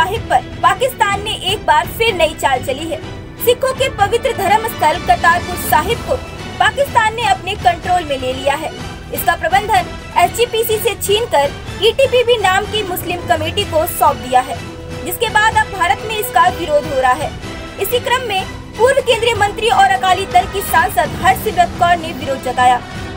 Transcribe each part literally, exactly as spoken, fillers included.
साहिब पर पाकिस्तान ने एक बार फिर नई चाल चली है। सिखों के पवित्र धर्म स्थल करतारपुर साहिब को पाकिस्तान ने अपने कंट्रोल में ले लिया है। इसका प्रबंधन एस जी पी सी से छीनकर ई टी पी बी नाम की मुस्लिम कमेटी को सौंप दिया है, जिसके बाद अब भारत में इसका विरोध हो रहा है। इसी क्रम में पूर्व केंद्रीय मंत्री और अकाली दल की सांसद हरसिमरत कौर ने विरोध जताया।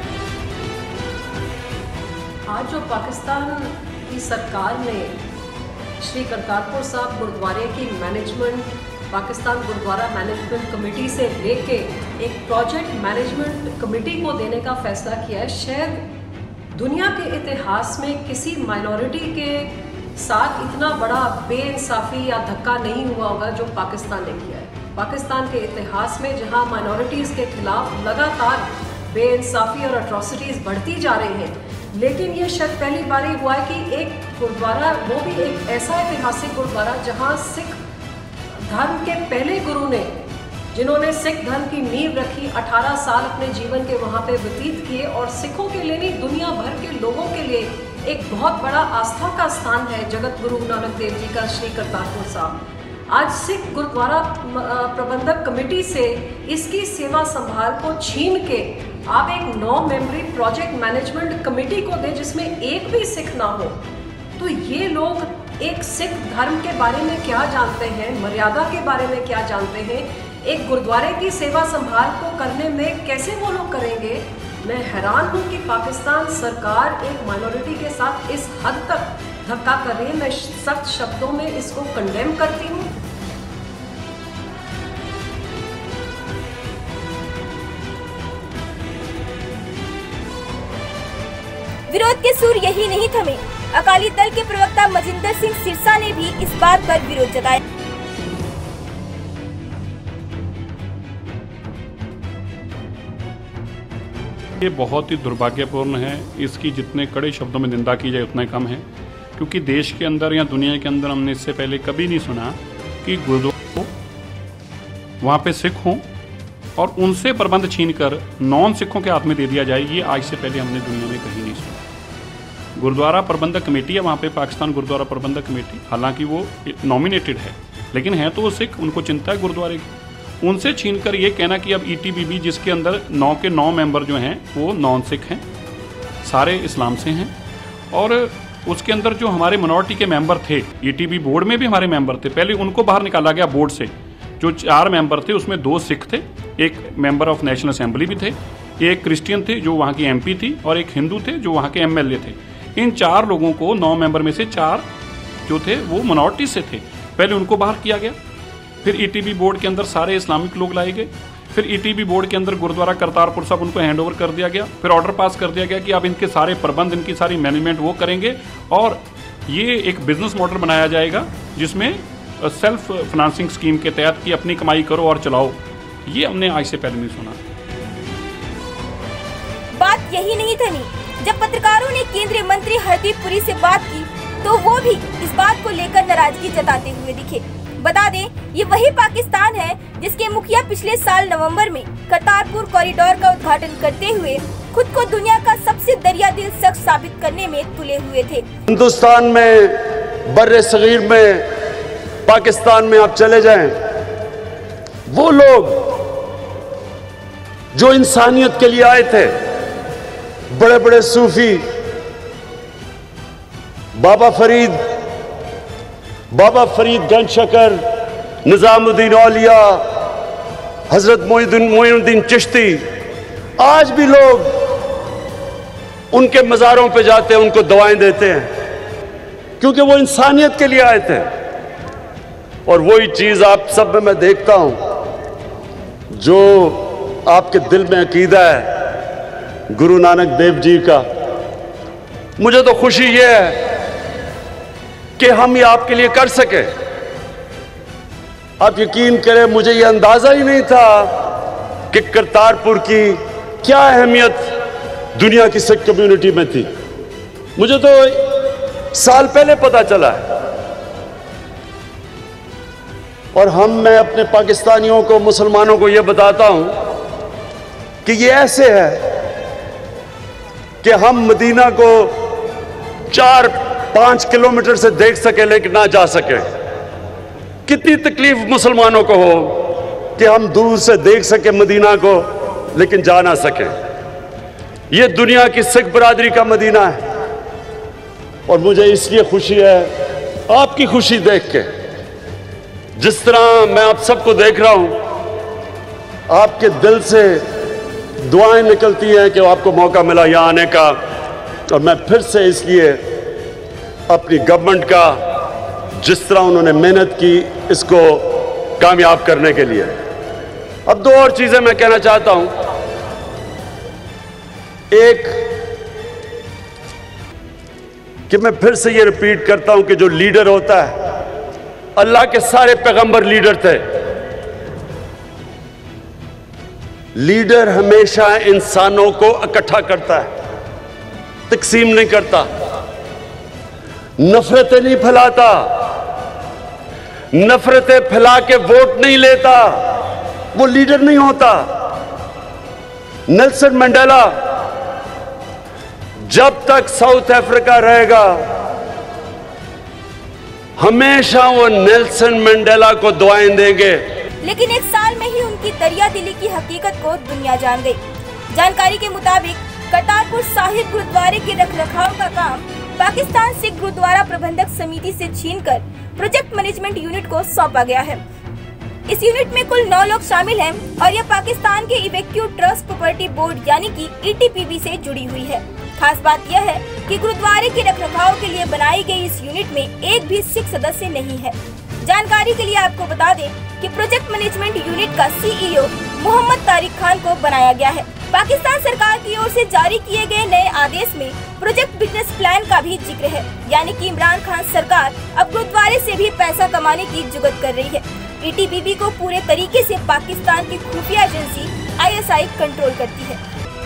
आज जो पाकिस्तान की सरकार ने श्री करतारपुर साहिब गुरुद्वारे की management Pakistan Gurdwara management committee से लेके एक प्रोजेक्ट मैनेजमेंट कमेटी को देने का फैसला किया है, शायद दुनिया के इतिहास में किसी माइनॉरिटी के साथ इतना बड़ा बेइंसाफी या धक्का नहीं हुआ होगा जो पाकिस्तान ने किया है। पाकिस्तान के इतिहास में जहां माइनॉरिटीज़ के खिलाफ लगातार बेइंसाफी और अट्रॉसिटीज़ बढ़ती जा रही हैं, लेकिन ये शायद पहली बार ही हुआ है कि एक गुरुद्वारा, वो भी एक ऐसा ऐतिहासिक गुरुद्वारा जहां सिख धर्म के पहले गुरु ने, जिन्होंने सिख धर्म की नींव रखी, अठारह साल अपने जीवन के वहाँ पे व्यतीत किए और सिखों के लिए नहीं दुनिया भर के लोगों के लिए एक बहुत बड़ा आस्था का स्थान है जगत गुरु नानक देव जी का श्री करतारपुर साहिब। आज सिख गुरुद्वारा प्रबंधक कमेटी से इसकी सेवा संभाल को छीन के आप एक नौ मेंबरी प्रोजेक्ट मैनेजमेंट कमेटी को दें जिसमें एक भी सिख ना हो, तो ये लोग एक सिख धर्म के बारे में क्या जानते हैं, मर्यादा के बारे में क्या जानते हैं, एक गुरुद्वारे की सेवा संभाल को करने में कैसे वो लोग करेंगे। मैं हैरान हूँ कि पाकिस्तान सरकार एक माइनॉरिटी के साथ इस हद तक धक्का कर रही है। मैं सख्त शब्दों में इसको कंडेम करती हूँ। विरोध के सुर यही नहीं थमे। अकाली दल के प्रवक्ता मजिंदर सिंह सिरसा ने भी इस बात पर विरोध जताया। ये बहुत ही दुर्भाग्यपूर्ण है। इसकी जितने कड़े शब्दों में निंदा की जाए उतना कम है, क्योंकि देश के अंदर या दुनिया के अंदर हमने इससे पहले कभी नहीं सुना कि गुरुद्वारा वहाँ पे सिख हों और उनसे प्रबंध छीनकर नॉन सिखों के हाथ में दे दिया जाए। ये आज से पहले हमने दुनिया में कहीं नहीं सुना। गुरुद्वारा प्रबंधक कमेटी है वहाँ पे, पाकिस्तान गुरुद्वारा प्रबंधक कमेटी, हालांकि वो नॉमिनेटेड है लेकिन है तो वो सिख, उनको चिंता है गुरुद्वारे की। उनसे छीनकर ये कहना कि अब ई टी पी बी जिसके अंदर नौ के नौ मेंबर जो हैं वो नॉन सिख हैं, सारे इस्लाम से हैं, और उसके अंदर जो हमारे मिनॉरिटी के मेंबर थे, ई टी पी बोर्ड में भी हमारे मेंबर थे, पहले उनको बाहर निकाला गया बोर्ड से। जो चार मेंबर थे उसमें दो सिख थे, एक मेंबर ऑफ नेशनल असेंबली भी थे, एक क्रिश्चियन थे जो वहाँ की एम पी थी, और एक हिंदू थे जो वहाँ के एम एल ए थे। इन चार लोगों को, नौ मेंबर में से चार जो थे वो मिनॉरिटी से थे, पहले उनको बाहर किया गया। फिर ई टी पी बोर्ड के अंदर सारे इस्लामिक लोग लाए गए। फिर ई टी पी बोर्ड के अंदर गुरुद्वारा करतारपुर साहिब उनको हैंड ओवर कर दिया गया। फिर ऑर्डर पास कर दिया गया कि अब इनके सारे प्रबंध, इनकी सारी मैनेजमेंट वो करेंगे, और ये एक बिजनेस मॉडल बनाया जाएगा जिसमें सेल्फ फाइनेंसिंग स्कीम के तहत कि अपनी कमाई करो और चलाओ। ये हमने आज से पहले नहीं सुना। बात यही नहीं थमी। जब पत्रकारों ने केंद्रीय मंत्री हरदीप पुरी से बात की तो वो भी इस बात को लेकर नाराजगी जताते हुए दिखे। बता दें, ये वही पाकिस्तान है जिसके मुखिया पिछले साल नवंबर में करतारपुर कॉरिडोर का उद्घाटन करते हुए खुद को दुनिया का सबसे दरियादिल शख्स साबित करने में तुले हुए थे। हिंदुस्तान में, बर्रे सगीर में, पाकिस्तान में आप चले जाएं, वो लोग जो इंसानियत के लिए आए थे, बड़े बड़े सूफी, बाबा फरीद बाबा फरीद गंज शकर, निजामुद्दीन औलिया, हजरत मोइनुद्दीन चिश्ती, आज भी लोग उनके मज़ारों पे जाते हैं, उनको दुआएं देते हैं, क्योंकि वो इंसानियत के लिए आए थे। और वही चीज़ आप सब में मैं देखता हूं, जो आपके दिल में अकीदा है गुरु नानक देव जी का। मुझे तो खुशी ये है कि हम ये आपके लिए कर सके। आप यकीन करें, मुझे ये अंदाजा ही नहीं था कि करतारपुर की क्या अहमियत दुनिया की सिख कम्युनिटी में थी। मुझे तो साल पहले पता चला है। और हम मैं अपने पाकिस्तानियों को, मुसलमानों को ये बताता हूं कि ये ऐसे है कि हम मदीना को चार पांच किलोमीटर से देख सके लेकिन ना जा सके। कितनी तकलीफ मुसलमानों को हो कि हम दूर से देख सके मदीना को लेकिन जा ना सके। ये दुनिया की सिख बरादरी का मदीना है और मुझे इसलिए खुशी है आपकी खुशी देख के। जिस तरह मैं आप सबको देख रहा हूं, आपके दिल से दुआएं निकलती हैं कि आपको मौका मिला यहां आने का, और मैं फिर से इसलिए अपनी गवर्नमेंट का जिस तरह उन्होंने मेहनत की इसको कामयाब करने के लिए। अब दो और चीजें मैं कहना चाहता हूं। एक कि मैं फिर से ये रिपीट करता हूं कि जो लीडर होता है, अल्लाह के सारे पैगंबर लीडर थे। लीडर हमेशा इंसानों को इकट्ठा करता है, तकसीम नहीं करता, नफरतें नहीं फैलाता, नफरतें फैला के वोट नहीं लेता, वो लीडर नहीं होता। नेल्सन मंडेला जब तक साउथ अफ्रीका रहेगा हमेशा वो नेल्सन मंडेला को दुआएं देंगे। लेकिन एक साल में ही उनकी दरिया दिली की हकीकत को दुनिया जान गई। जानकारी के मुताबिक करतारपुर साहिब गुरुद्वारे के रखरखाव का काम पाकिस्तान सिख गुरुद्वारा प्रबंधक समिति से छीनकर प्रोजेक्ट मैनेजमेंट यूनिट को सौंपा गया है। इस यूनिट में कुल नौ लोग शामिल हैं और यह पाकिस्तान के इवेक्यू ट्रस्ट प्रॉपर्टी बोर्ड यानी कि ई टी पी बी से जुड़ी हुई है। खास बात यह है कि गुरुद्वारे के रखरखाव के लिए बनाई गई इस यूनिट में एक भी सिख सदस्य नहीं है। जानकारी के लिए आपको बता दें कि प्रोजेक्ट मैनेजमेंट यूनिट का सी ई ओ मोहम्मद तारिक खान को बनाया गया है। पाकिस्तान सरकार की ओर से जारी किए गए नए आदेश में प्रोजेक्ट बिजनेस प्लान का भी जिक्र है, यानी कि इमरान खान सरकार अब गुरुद्वारे से भी पैसा कमाने की जुगत कर रही है। ई टी पी बी को पूरे तरीके से पाकिस्तान की खुफिया agency I S I control करती है।